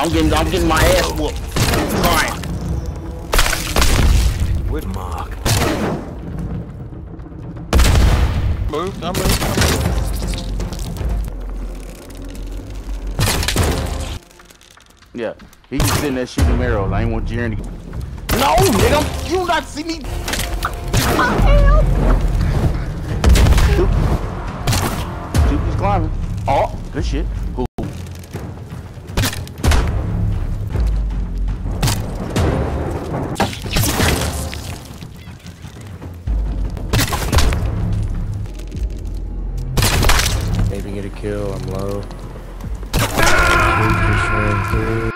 I'm getting my ass whooped. Trying. With Mark. Move, I move. Yeah, he just sitting there shooting arrows. I ain't want Jaren to. No, nigga, you not see me. Duke is climbing. Oh, good shit. Cool. Maybe get a kill. I'm low. Just ran through.